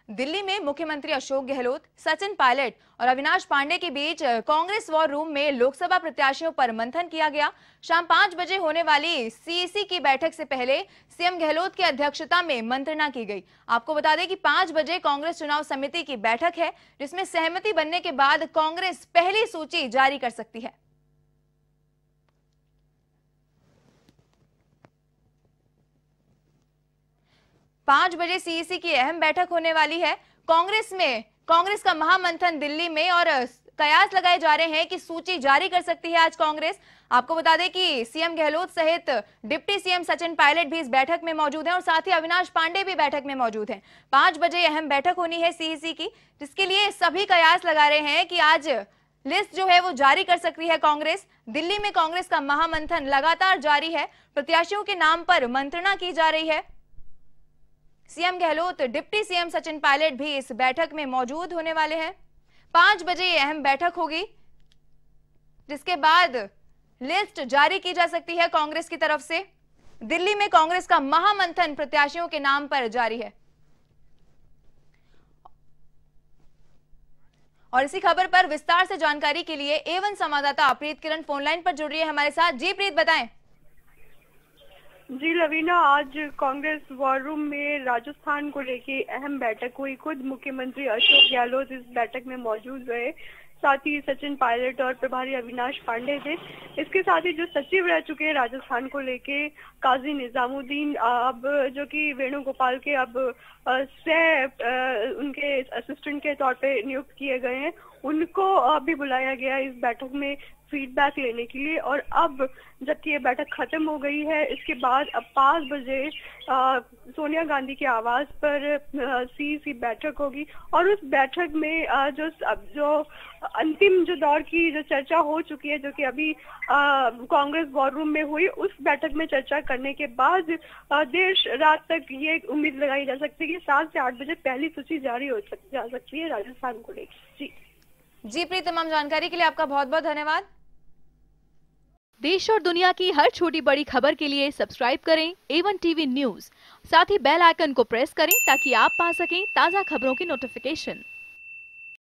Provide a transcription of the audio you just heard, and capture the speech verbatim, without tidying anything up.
दिल्ली में मुख्यमंत्री अशोक गहलोत, सचिन पायलट और अविनाश पांडे के बीच कांग्रेस वॉर रूम में लोकसभा प्रत्याशियों पर मंथन किया गया। शाम पांच बजे होने वाली सीईसी की बैठक से पहले सीएम गहलोत की अध्यक्षता में मंत्रणा की गई। आपको बता दें कि पांच बजे कांग्रेस चुनाव समिति की बैठक है, जिसमें सहमति बनने के बाद कांग्रेस पहली सूची जारी कर सकती है। पांच बजे सीईसी की अहम बैठक होने वाली है। कांग्रेस में कांग्रेस का महामंथन दिल्ली में और कयास लगाए जा रहे हैं कि सूची जारी कर सकती है आज कांग्रेस। आपको बता दें कि सीएम गहलोत सहित डिप्टी सीएम सचिन पायलट भी इस बैठक में मौजूद हैं और साथ ही अविनाश पांडे भी बैठक में मौजूद हैं। पांच बजे अहम बैठक होनी है सीईसी की, जिसके लिए सभी कयास लगा रहे हैं कि आज लिस्ट जो है वो जारी कर सकती है कांग्रेस। दिल्ली में कांग्रेस का महामंथन लगातार जारी है। प्रत्याशियों के नाम पर मंत्रणा की जा रही है। CM Gehlot, deputy CM Sachin Pilot भी इस बैठक में मौजूद होने वाले हैं। पांच बजे ये अहम बैठक होगी, जिसके बाद लिस्ट जारी की जा सकती है कांग्रेस की तरफ से। दिल्ली में कांग्रेस का महामंथन प्रत्याशियों के नाम पर जारी है। और इसी खबर पर विस्तार से जानकारी के लिए एवन संवाददाता प्रीत किरण फोनलाइन पर जुड़ रही है हमारे साथ। जी प्रीत, बताएं। जी लवीना, आज कांग्रेस वॉर रूम में राजस्थान को लेके अहम बैठक हुई। खुद मुख्यमंत्री अशोक गहलोत इस बैठक में मौजूद रहे, साथ ही सचिन पायलट और प्रभारी अविनाश पांडे थे। इसके साथ ही जो सचिव रह चुके हैं राजस्थान को लेके, काजी निजामुद्दीन, अब जो कि वेणुगोपाल के अब सह उनके असिस्टेंट के तौर पे नियुक्त किए गए हैं, उनको भी बुलाया गया इस बैठक में फीडबैक लेने के लिए। और अब जबकि ये बैठक खत्म हो गई है, इसके बाद अब पाँच बजे आ, सोनिया गांधी के आवास पर सीईसी बैठक होगी और उस बैठक में आ, जो अब जो अंतिम जो दौर की जो चर्चा हो चुकी है, जो कि अभी कांग्रेस वॉर रूम में हुई, उस बैठक में चर्चा करने के बाद आ, देर रात तक ये उम्मीद लगाई जा सकती है कि सात से आठ बजे पहली सूची जारी हो सक, जा सकती है राजस्थान को लेकर। जी जी प्रीत, तमाम जानकारी के लिए आपका बहुत बहुत धन्यवाद। देश और दुनिया की हर छोटी बड़ी खबर के लिए सब्सक्राइब करें एवन टीवी न्यूज। साथ ही बेल आइकन को प्रेस करें ताकि आप पा सकें ताज़ा खबरों की नोटिफिकेशन।